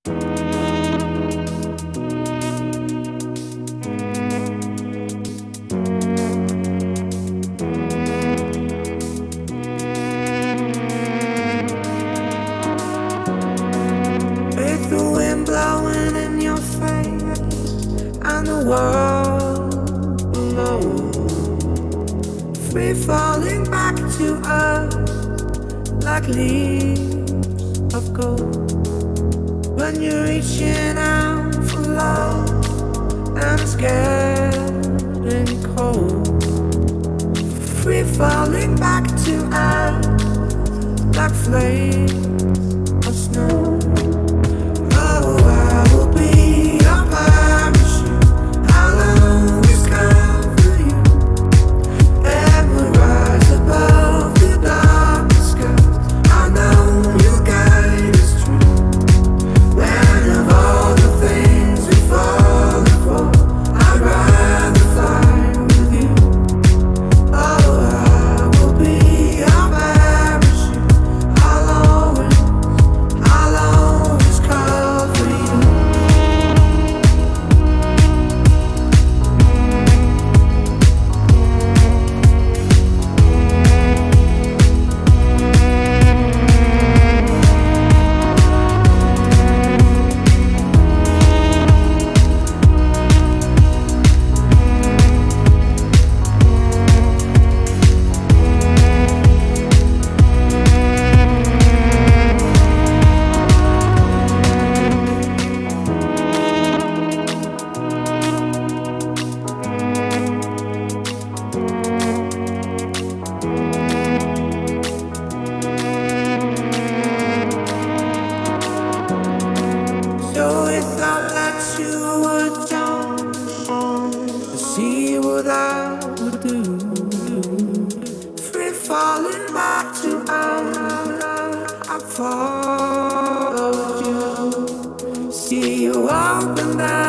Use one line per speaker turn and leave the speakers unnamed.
world alone, free falling back to earth like leaves of gold. When you're reaching out for love and it's getting cold, free falling back to earth like flakes of snow. Oh, I will be your parachute. I'll always cover you and we'll rise above the darkest skies. I know you'll guide us true. When of all the things we fall for, I'd rather fly with you. Oh, I will be your parachute. I'll always cover you. So we thought that you would jump on to see what I would do. Free falling back to earth, I followed you. See you open that